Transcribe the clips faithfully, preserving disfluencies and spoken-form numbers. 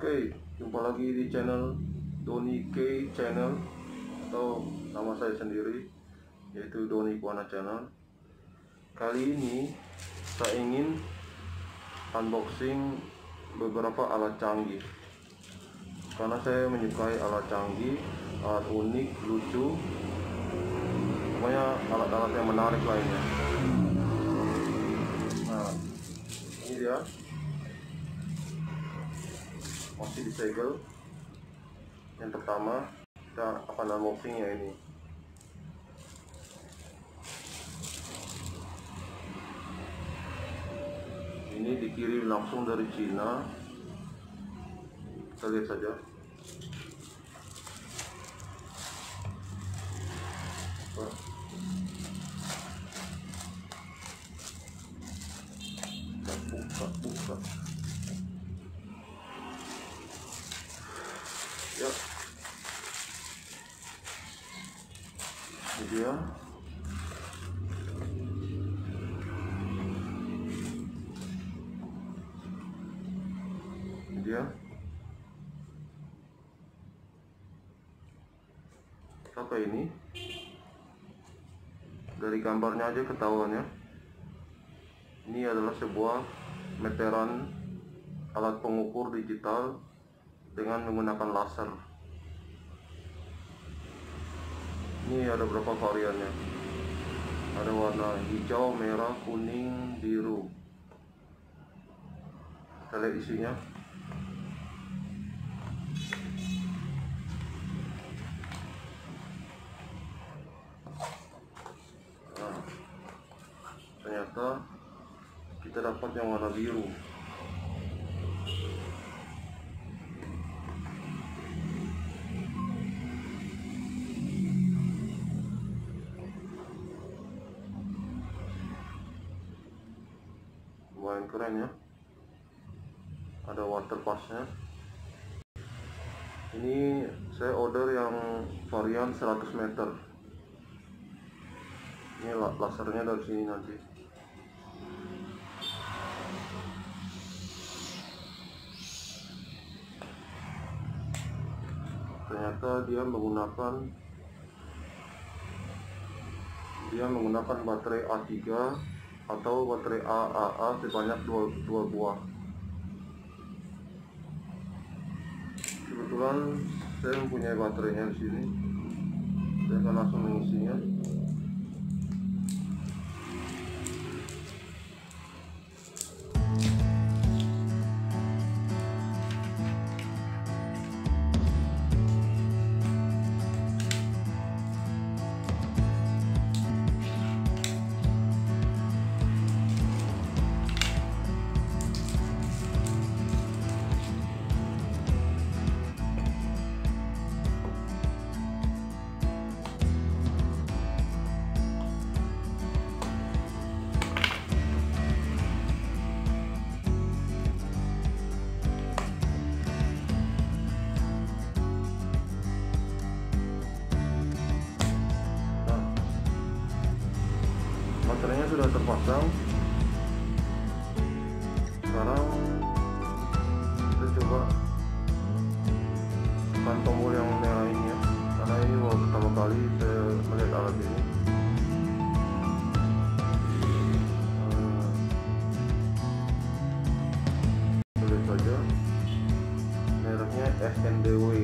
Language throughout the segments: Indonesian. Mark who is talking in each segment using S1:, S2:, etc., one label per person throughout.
S1: Oke, jumpa lagi di channel Doni K Channel atau nama saya sendiri, yaitu Doni Kuana Channel. Kali ini saya ingin unboxing beberapa alat canggih, karena saya menyukai alat canggih, alat unik, lucu, pokoknya alat-alat yang menarik lainnya. Nah, ini dia, masih disegel. Yang pertama kita akan unboxing ya ini. Ini dikirim langsung dari Cina. Kita lihat saja. Kita buka, buka. Ya, ini dia. Ini dia. Apa ini? Dari gambarnya aja ketahuan ya. Ini adalah sebuah meteran alat pengukur digital dengan menggunakan laser. Ini ada berapa variannya? Ada warna hijau, merah, kuning, biru. Kita lihat isinya. Nah, ternyata kita dapat yang warna biru. Lumayan keren ya, ada water passnya. Ini saya order yang varian seratus meter. Ini lasernya dari sini nanti. Ternyata dia menggunakan dia menggunakan baterai A tiga atau baterai A A A sebanyak dua, dua buah. Kebetulan saya mempunyai baterainya di sini. Saya akan langsung mengisinya. Baterainya sudah terpasang. Sekarang kita coba tekan tombol yang merah ini ya, karena ini baru pertama kali saya melihat alat ini. Kita lihat saja, mereknya S N D W.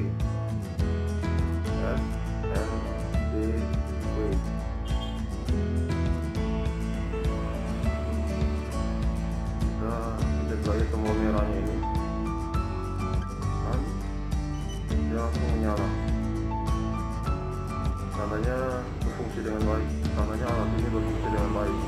S1: S N D W. Saya tombol merahnya ini, dan dia langsung menyala. Tandanya berfungsi dengan baik. Tandanya alat ini berfungsi dengan baik.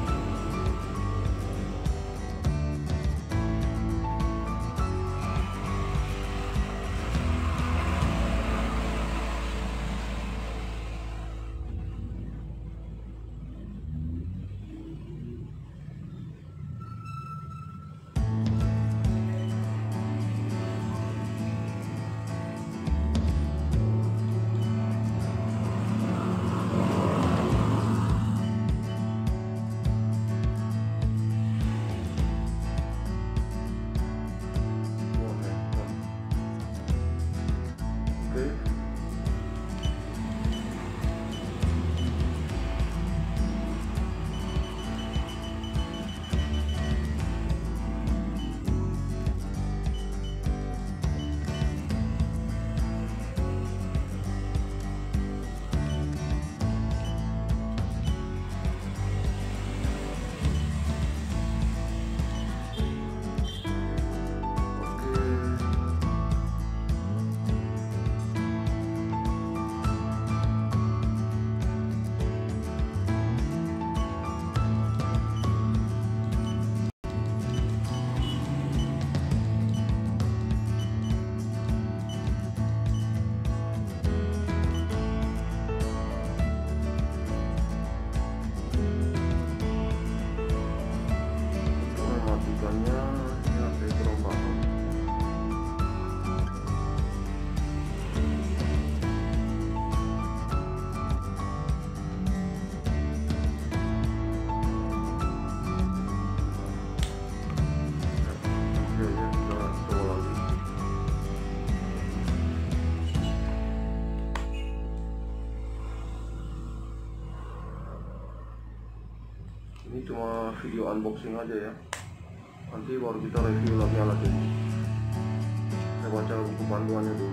S1: video unboxing aja ya, nanti baru kita review lagi alat ini. Saya baca buku panduannya dulu.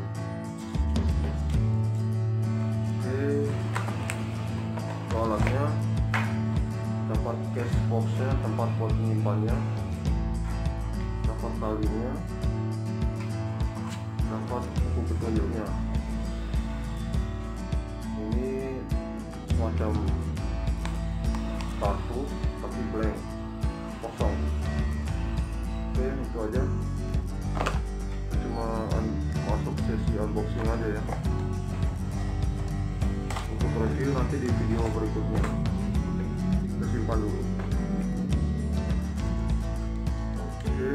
S1: Oke, alatnya dapat case boxnya, tempat buat menyimpannya, dapat talinya, dapat buku petunjuknya. Ini semacam kartu tapi blank, kosong. Oke, itu aja, cuma masuk sesi unboxing aja ya. Untuk review nanti di video berikutnya. Kita simpan dulu. Oke,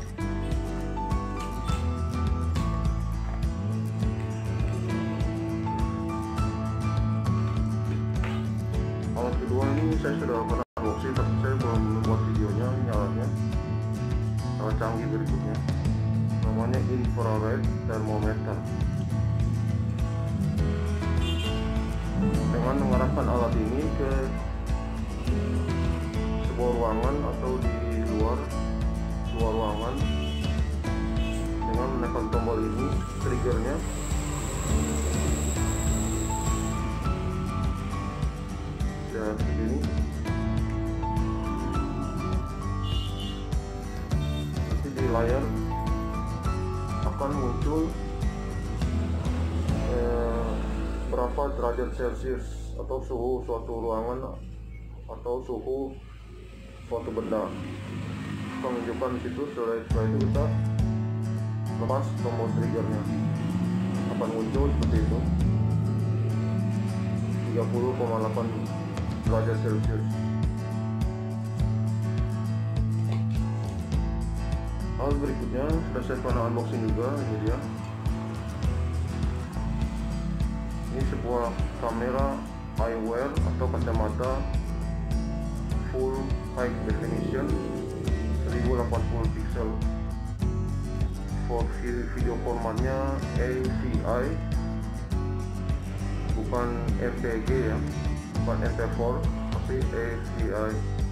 S1: alat kedua ini saya sudah pernah unboxing, tapi saya belum membuat videonya. Ini alatnya sangat canggih berikutnya, namanya infrared thermometer. Dengan mengarahkan alat ini ke sebuah ruangan atau di luar luar ruangan, dengan menekan tombol ini, triggernya, ya begini. Nanti di layar akan muncul eh, berapa derajat Celcius atau suhu suatu ruangan atau suhu suatu benda. Kita menunjukkan di situ. Setelah, setelah itu kita lepas tombol triggernya, akan muncul seperti itu, tiga puluh koma delapan derajat Celcius. Hal berikutnya sudah saya pernah unboxing juga. Ini dia. Ini sebuah kamera eyewear atau kacamata full high definition seribu delapan puluh pixel. For video formatnya A V I, bukan M P G ya, bukan M P four, tapi A V I.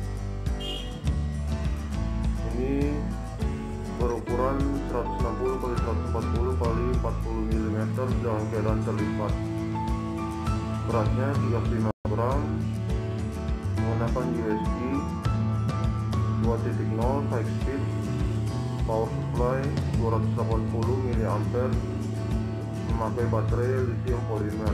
S1: Ini berukuran seratus enam puluh kali seratus empat puluh kali empat puluh milimeter dalam keadaan terlipat. Beratnya tiga puluh lima gram, menggunakan U S B dua titik nol high speed, power supply dua ratus delapan puluh miliampere, memakai baterai lithium polymer.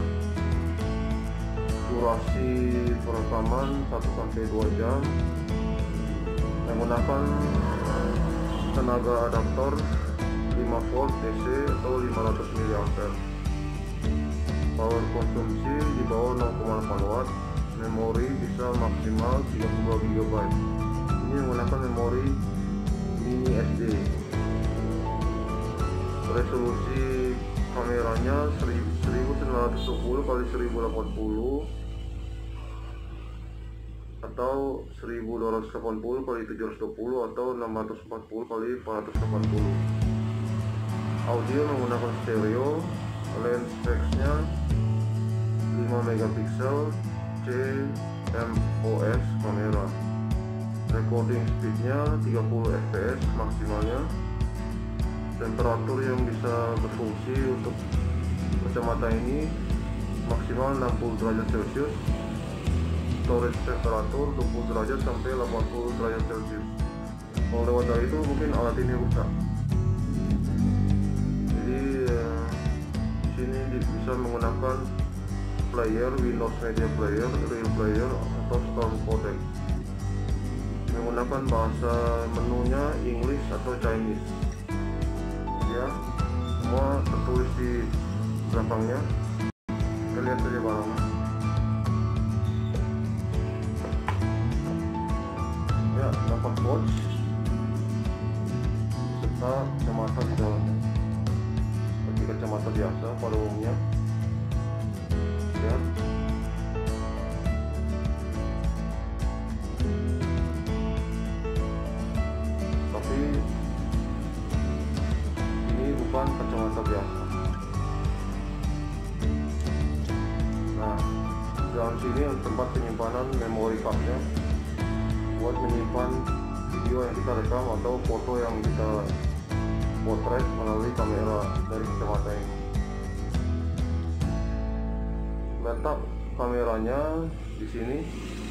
S1: Durasi perekaman satu sampai dua jam, menggunakan tenaga adaptor lima volt D C atau lima ratus miliampere. Power konsumsi di bawah nol koma delapan watt. Memori bisa maksimal tiga puluh dua giga byte. Ini menggunakan memori mini S D. Resolusi kameranya seribu sembilan ratus dua puluh kali seribu delapan puluh atau seribu dua ratus delapan puluh kali tujuh ratus dua puluh atau enam ratus empat puluh kali empat ratus delapan puluh. Audio menggunakan stereo. Lens fixnya lima megapiksel C M O S kamera. Recording speednya tiga puluh F P S maksimalnya. Temperatur yang bisa berfungsi untuk kacamata ini maksimal enam puluh derajat Celcius. Storage temperatur dua puluh derajat sampai delapan puluh derajat Celcius. Kalau lewat dari itu mungkin alat ini rusak. Jadi eh, di sini bisa menggunakan player, Windows Media Player, Real Player atau Storm Codec. Menggunakan bahasa menunya English atau Chinese. Ya, semua tertulis di belakangnya. Kita lihat saja barangnya. Ya, dapat watch serta kacamata di dalamnya. Seperti kacamata biasa pada umumnya. Ya. Tapi ini bukan kacamata biasa. Nah, dalam sini tempat penyimpanan memori cardnya buat menyimpan video yang kita rekam atau foto yang kita potret melalui kamera dari kacamata ini. Letak kameranya di sini.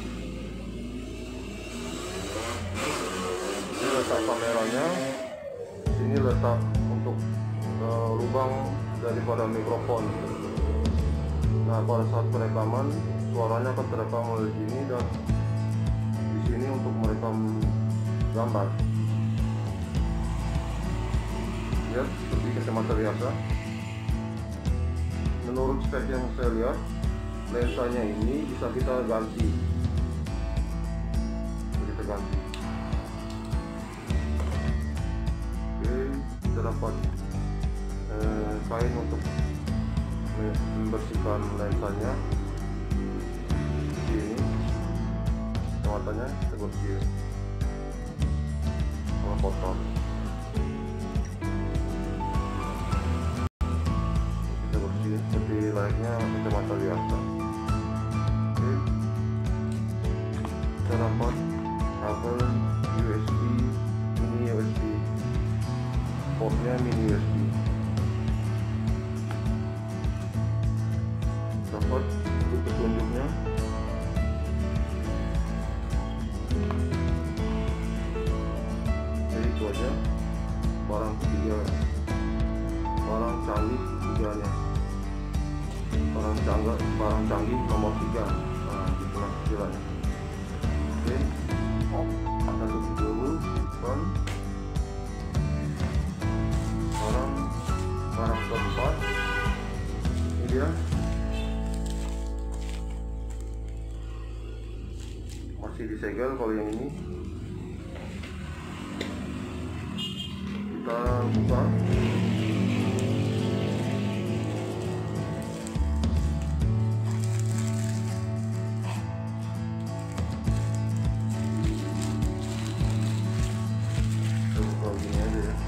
S1: Ini letak kameranya. Ini letak untuk uh, lubang daripada mikrofon. Nah, pada saat perekaman suaranya akan terekam melalui sini, dan di sini untuk merekam gambar. Lihat seperti kacamata biasa. Menurut spek yang saya lihat, lensanya ini bisa kita ganti. Kita ganti. Oke, kita dapat eh, kain untuk membersihkan lensanya. Ini kacamatanya kita bersih kalau kotor. Kita bersih seperti layaknya kacamata biasa. Oke, kita dapat kabel U S B, mini U S B, portnya mini U S B. Dapat untuk petunjuknya. Jadi itu aja barang ketiga, barang canggih ketiganya, barang canggih, barang canggih nomor tiga. Nah, itulah istilahnya. Oke, kita tutup dulu. Kan barang barang keempat ini dia. Masih disegel kalau yang ini. Kita buka. Kita buka gini aja ya.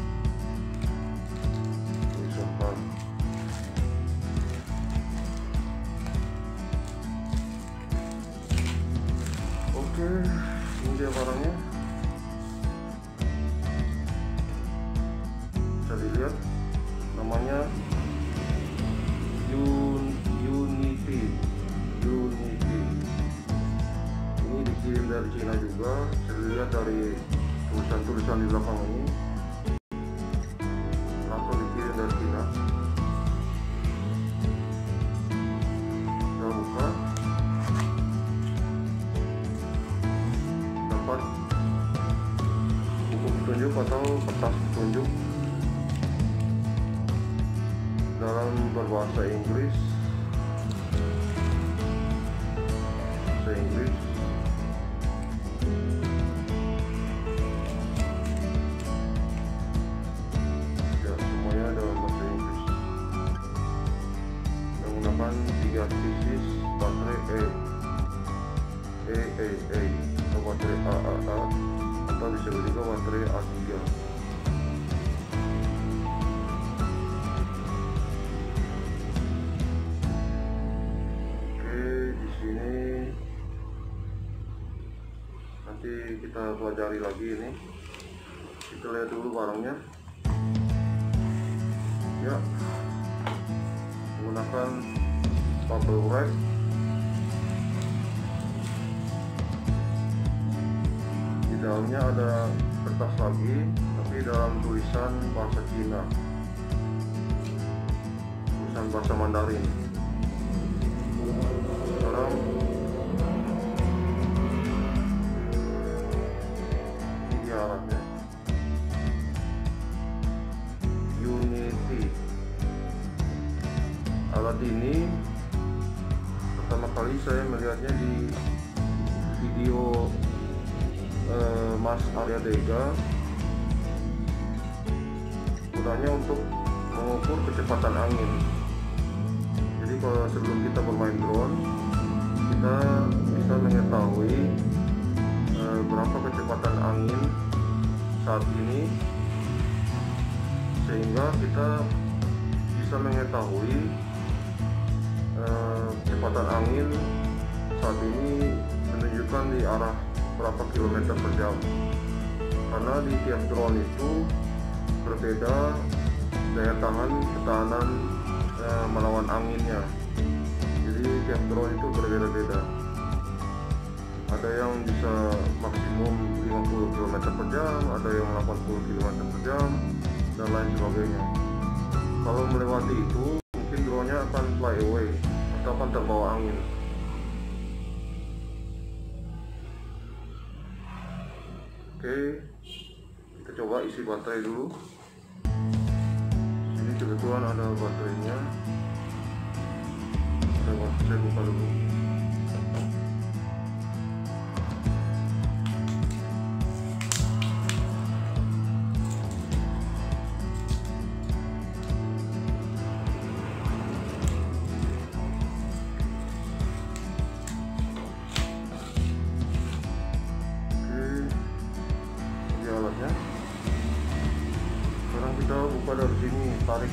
S1: Disimpan. Oke, ini dia barangnya. Bisa dilihat namanya Un Unity. Unity. Ini dikirim dari Cina juga. Bisa dilihat dari tulisan-tulisan di belakang ini. Langsung dikirim dari Cina. Kita buka. Dapat buku petunjuk atau kertas petunjuk dalam berbahasa Inggris. Bahasa Inggris. Ya, semuanya dalam bahasa Inggris. Menggunakan tiga pieces baterai E E E E atau baterai A A A, atau disebut juga baterai A tiga. Oke, di sini nanti kita pelajari lagi ini. Kita lihat dulu barangnya. Ya, menggunakan bubble wrap. Di dalamnya ada kertas lagi, tapi dalam tulisan bahasa Cina, tulisan bahasa Mandarin. Sekarang ini dia alatnya. Unity. Alat ini pertama kali saya melihatnya di video eh, Mas Arya Dega. Gunanya untuk mengukur kecepatan angin. Jadi kalau sebelum kita bermain drone, kita bisa mengetahui eh, berapa kecepatan angin saat ini, sehingga kita bisa mengetahui eh, kecepatan angin saat ini menunjukkan di arah berapa kilometer per jam, karena di tiap drone itu berbeda daya tahan ketahanan eh, melawan anginnya. Jadi tiap drone itu berbeda-beda, ada yang bisa maksimum lima puluh kilometer per jam, ada yang delapan puluh kilometer per jam, dan lain sebagainya. Kalau melewati itu, mungkin drone-nya akan fly away atau akan terbawa angin. Oke, kita coba isi baterai dulu. Sini kebetulan ada baterainya. Coba saya buka dulu. Sekarang kita buka dari sini, tarik.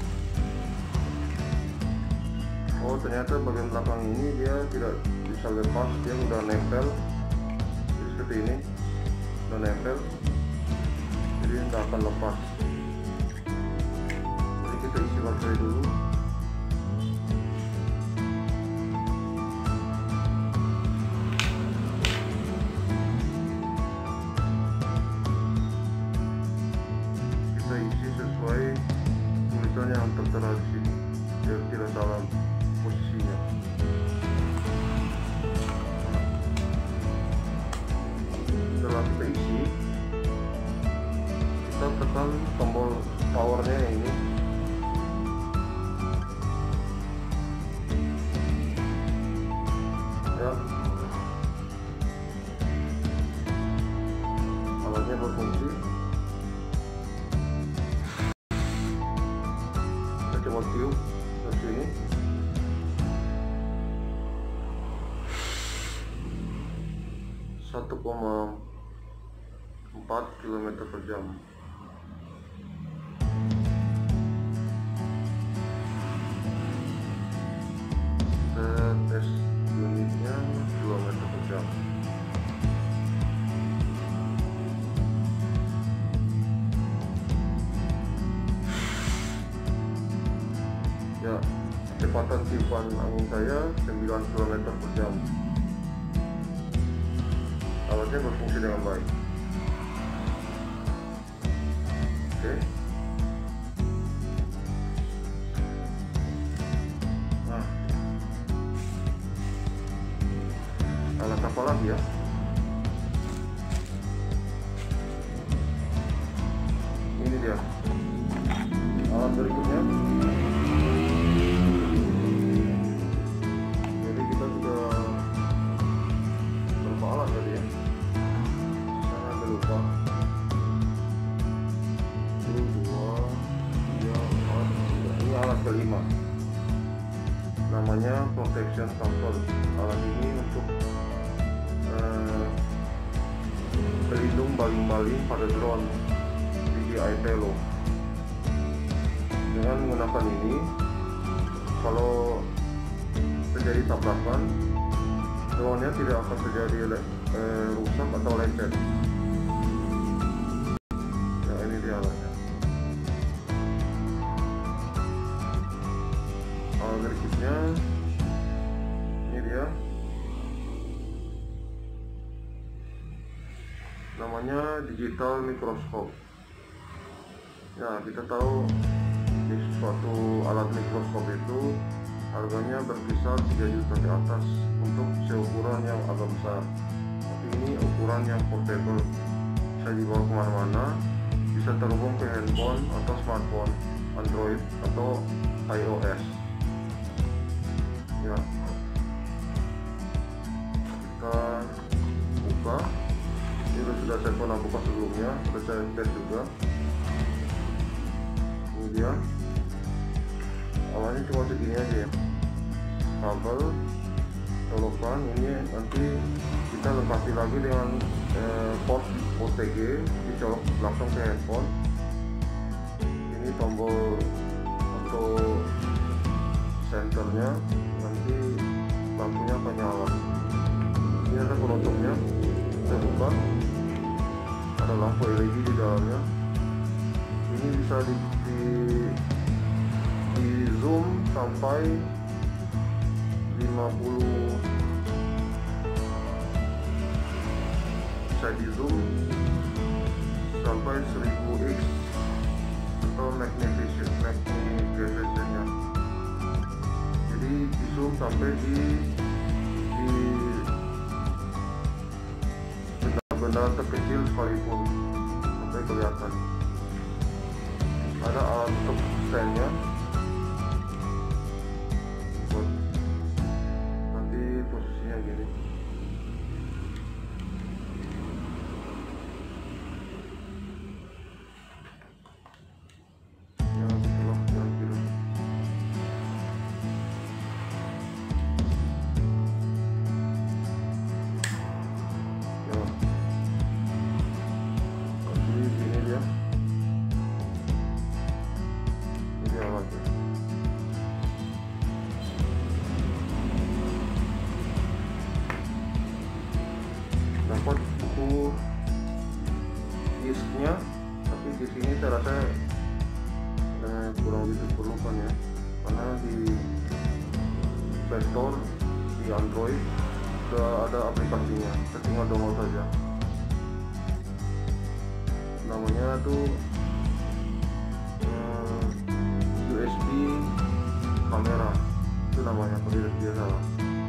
S1: Oh, ternyata bagian belakang ini dia tidak bisa lepas, dia udah nempel. Jadi seperti ini, udah nempel, jadi tidak akan lepas. Jadi kita isi baterai dulu. Isi sesuai tulisan yang tertera di sini, biar tidak salah posisinya. Setelah kita isi, kita tekan tombol powernya ini. Ya, alatnya berfungsi. Coba tiup ke sini. satu koma empat kilometer per jam. Kita tes unitnya dua meter per jam. Ya, kecepatan tiupan angin saya sembilan kilometer per jam. Alatnya berfungsi dengan baik. Oke. Nah, alat apa lagi ya? Ini dia alat berikutnya. Kelima, namanya protection cover. Alat ini untuk uh, pelindung baling-baling pada drone D J I payload. Dengan menggunakan ini, kalau terjadi tabrakan, drone-nya tidak akan terjadi uh, rusak atau lecet. Ya, ini dia alatnya. Berikutnya ini dia, namanya digital mikroskop. Ya, kita tahu di suatu alat mikroskop itu harganya berkisar tiga juta ke atas untuk seukuran yang agak besar. Tapi ini ukuran yang portable, bisa dibawa kemana-mana, bisa terhubung ke handphone atau smartphone Android atau iOS. Ya, kita buka. Ini sudah saya pernah buka sebelumnya, sudah saya tes juga. Ini dia. Awalnya cuma segini aja ya, kabel colokan. Ini nanti kita lengkapi lagi dengan eh, port O T G, dicolok langsung ke handphone. Ini tombol untuk senternya, nanti lampunya akan nyala. Ini ada penutupnya. kita buka, ada lampu L E D di dalamnya. Ini bisa di, di, di zoom sampai lima puluh, bisa di zoom sampai seribu x atau magnification magnification-nya. Jadi di zoom sampai di di benda-benda terkecil sekalipun sampai kelihatan. Ada alat untuk stand-nya buat nanti posisinya gini. Ya, begitulah kira-kira. Ya, jadi gini dia. Ini alatnya. Dapat buku disknya, tapi di sini saya rasa eh, kurang diperlukan ya, karena di Play Store di Android sudah ada aplikasinya, kita tinggal download saja. Namanya tuh eh, U S B kamera, itu namanya kalau tidak dia salah.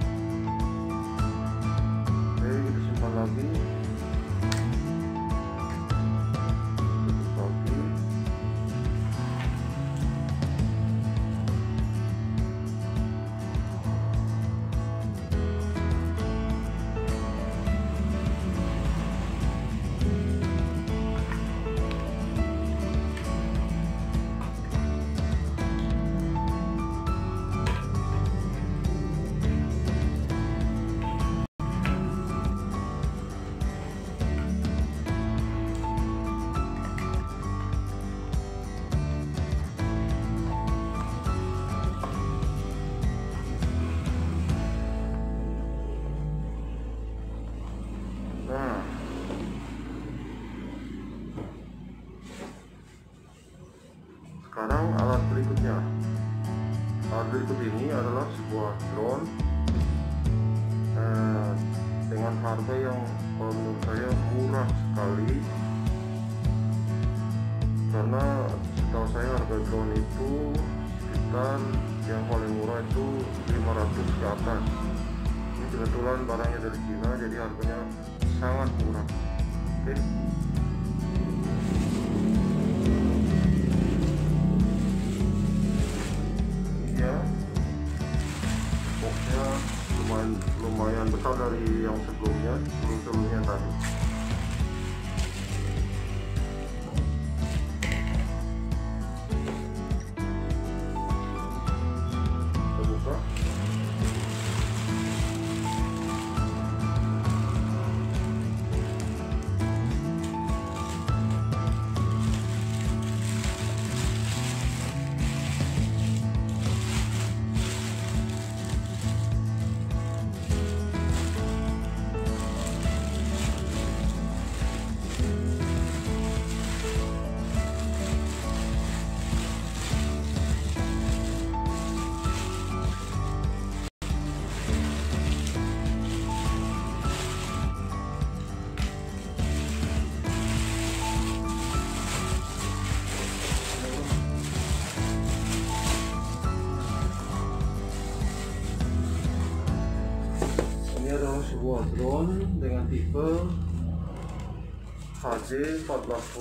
S1: Oke, kita simpan lagi. Tutup lagi. Nah, sekarang alat berikutnya. Alat berikut ini adalah sebuah drone eh, dengan harga yang kalau menurut saya murah sekali, karena setahu saya harga drone itu sekitar yang paling murah itu lima ratus ke atas. Ini kebetulan barangnya dari Cina, jadi harganya sangat murah. Oke. Ini ya, boxnya lumayan lumayan besar dari yang sebelumnya, sebelum sebelumnya tadi. Kita buka. Ini adalah sebuah drone dengan tipe H J empat belas W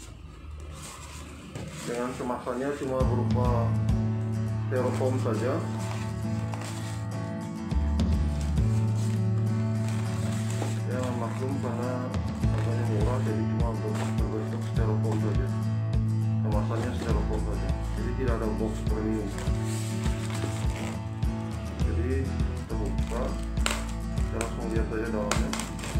S1: dengan kemasannya cuma berupa styrofoam saja. Ya maklum karena harganya murah, jadi cuma berbentuk styrofoam saja, kemasannya styrofoam saja, jadi tidak ada box premium. Jadi kita buka, kita langsung lihat saja dalamnya.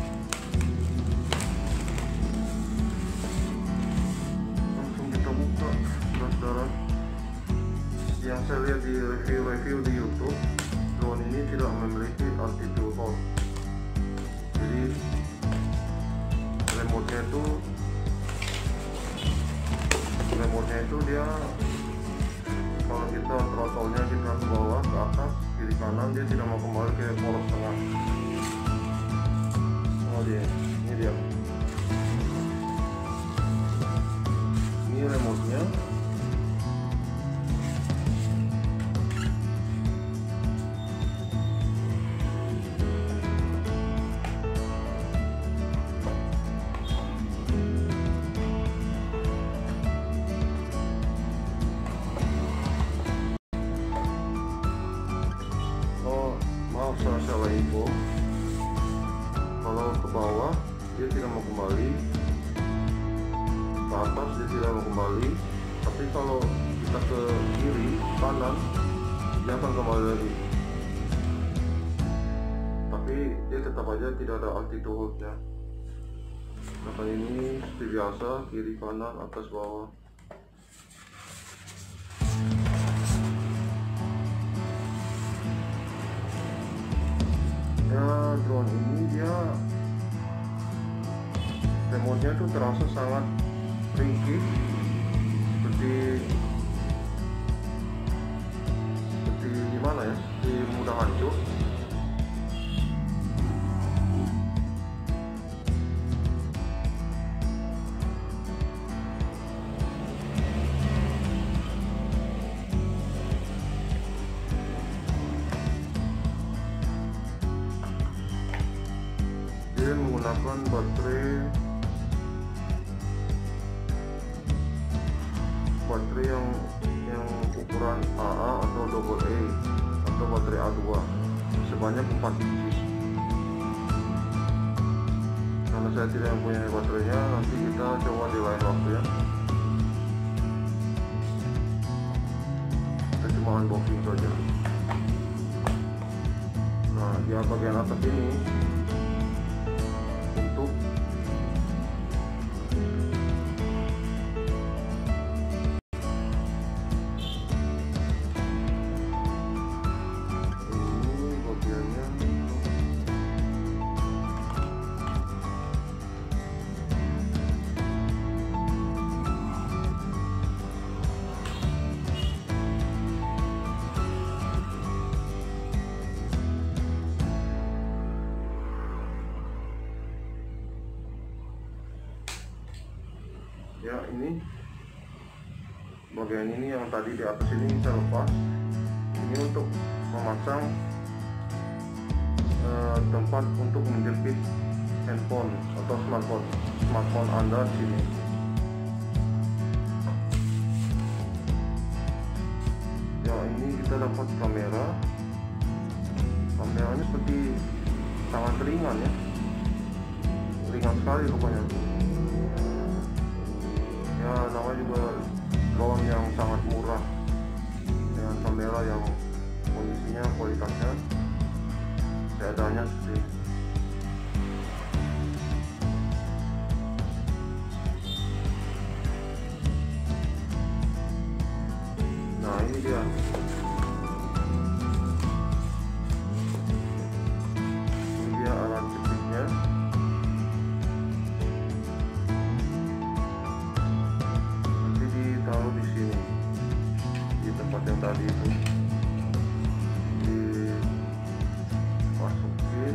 S1: Langsung kita buka, saudara-saudara. Yang saya lihat di review-review di YouTube, drone ini tidak memiliki anti-pilot. Jadi remote-nya itu remote-nya itu dia kalau kita throttle-nya kita ke bawah, ke atas, kiri kanan, dia tidak mau kembali ke poros tengah. Oh dia, ini dia. Ini remote-nya. Saya salah info, kalau ke bawah dia tidak mau kembali, ke atas dia tidak mau kembali, tapi kalau kita ke kiri kanan dia akan kembali lagi, tapi dia tetap aja tidak ada altitude-nya. Nah ini seperti biasa, kiri kanan atas bawah. Ya, drone ini dia remote-nya tuh terasa sangat ringkih, seperti seperti gimana ya, seperti mudah hancur. Dia menggunakan baterai baterai yang yang ukuran A A atau double A atau baterai A dua sebanyak empat biji. Karena saya tidak punya baterainya, nanti kita coba di lain waktu ya. Kita cuma unboxing saja. Nah, di bagian atas ini untuk ini bagiannya ya, ini bagian ini yang tadi di atas ini kita lepas. Ini untuk memasang uh, tempat untuk menjepit handphone atau smartphone smartphone Anda di sini. Ya, ini kita dapat kamera. Kameranya seperti sangat ringan ya, ringan sekali rupanya. Ya, namanya juga drone yang sangat murah dengan kamera yang kondisinya, kualitasnya seadanya seperti ini. Nah, ini dia. Ini dia alat jepitnya. Taruh di sini, di tempat yang tadi itu dimasukin,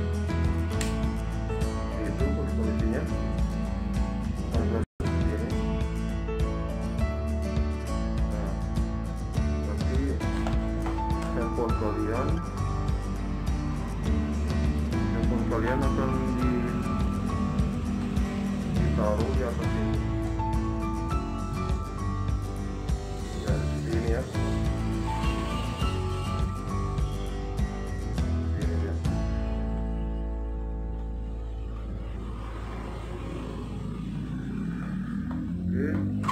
S1: itu posisinya agak seperti ini. Nah, nanti handphone kalian handphone kalian akan di, ditaruh di atas ini. Ya, ini dia. Oke.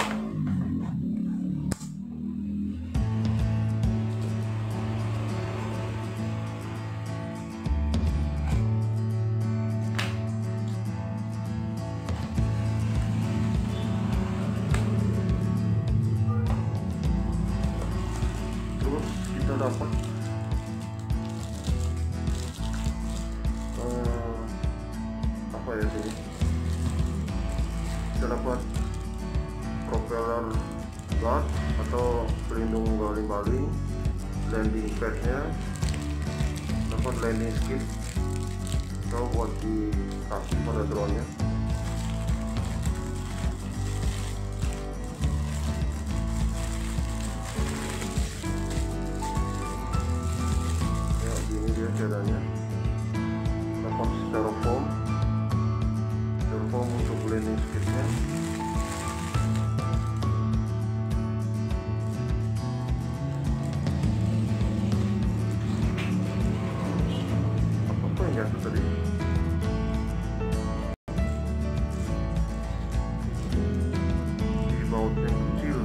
S1: Kita dapat uh, apa ya sini propeller guard atau pelindung baling-baling, landing padnya, dapat landing skid atau buat dikasih pada drone nya. Ya, gini dia caranya. Dapat styrofoam styrofoam untuk landing skidnya. Apa yang jatuh tadi? Di baut yang kecil.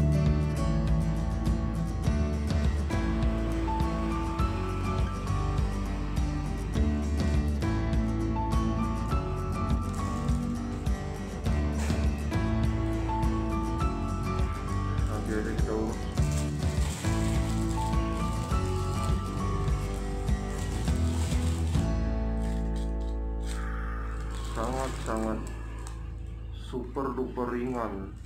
S1: Nanti aja kita urus. Sangat-sangat super duper ringan.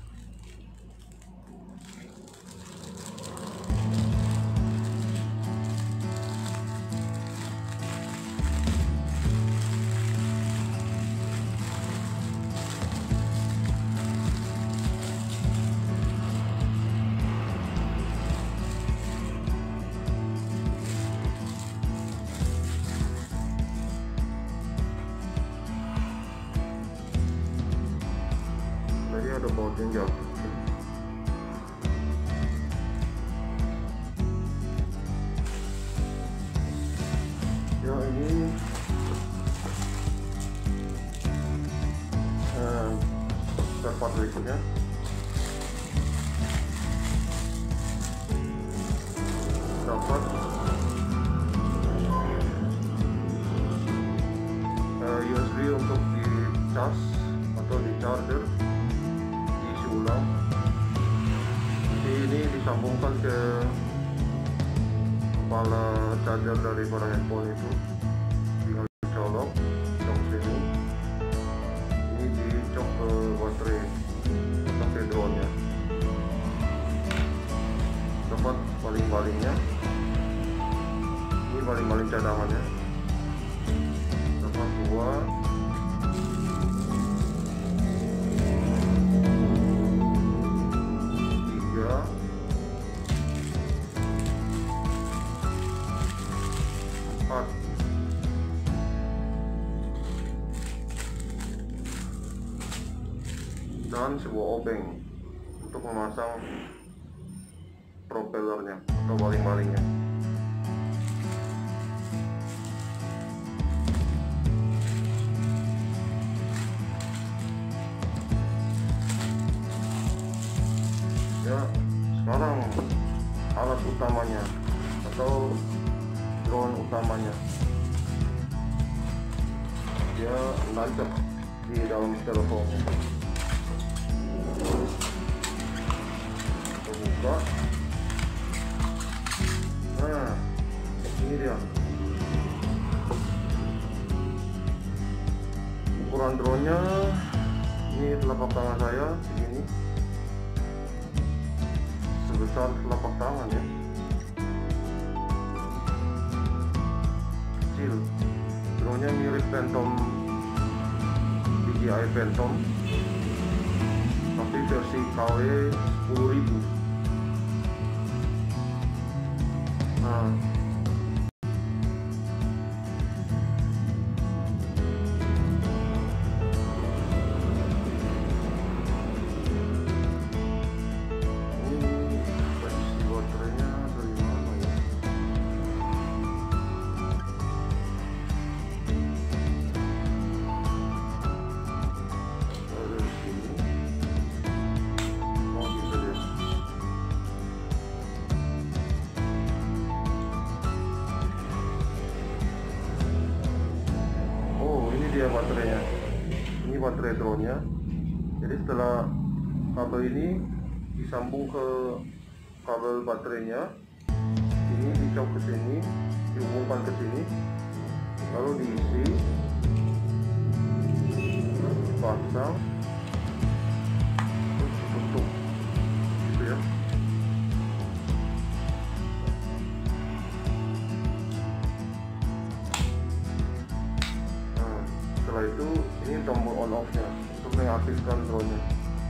S1: Tadi ada baut yang jauh. Ya, ini eh, spare berikutnya. Dapat eh, U S B untuk di cas atau di charger, diisi ulang. Jadi ini disambungkan ke kepala charger daripada handphone itu, tinggal dicolok, cok sini, ini dicok ke baterai atau ke drone nya. Dapat baling-balingnya, ini baling-baling cadangannya, dapat dua, tiga, empat, dan sebuah obeng untuk memasang propellernya atau baling-balingnya. Ya, sekarang alat utamanya atau drone utamanya, dia nancap di dalam styrofoamnya. Kita buka. Nah, ini dia ukuran drone nya. Ini telapak tangan saya segini, sebesar telapak tangan ya, kecil. Drone nya mirip Phantom, D J I Phantom, tapi versi K W sepuluh ribu. Nah, dia baterainya. Ini baterai drone nya. Jadi setelah kabel ini disambung ke kabel baterainya, ini dicok ke sini, dihubungkan ke sini, lalu diisi, dipasang, terus ditutup. aktifkan drone-nya.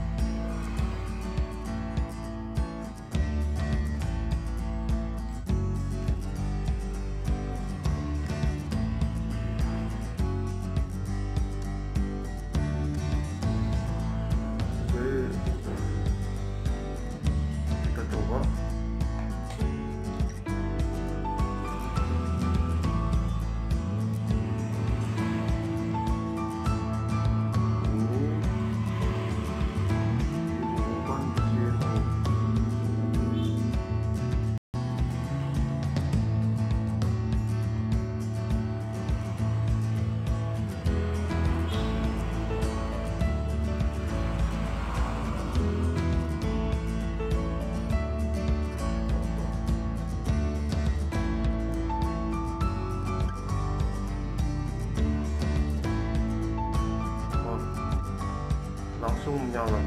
S1: Langsung menyala.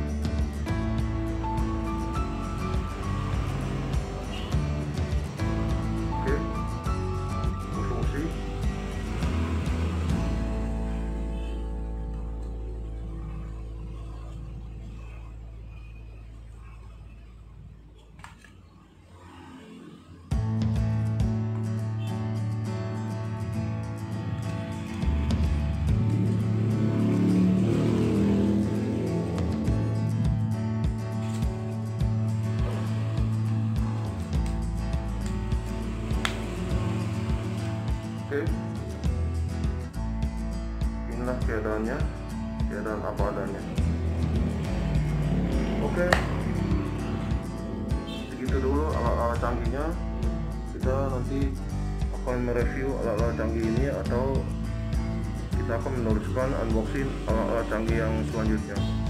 S1: Oke, berfungsi. Oke, inilah keadaannya, keadaan apa adanya. Oke, segitu dulu alat-alat canggihnya. Kita nanti akan mereview alat-alat canggih ini, atau kita akan meneruskan unboxing alat-alat canggih yang selanjutnya.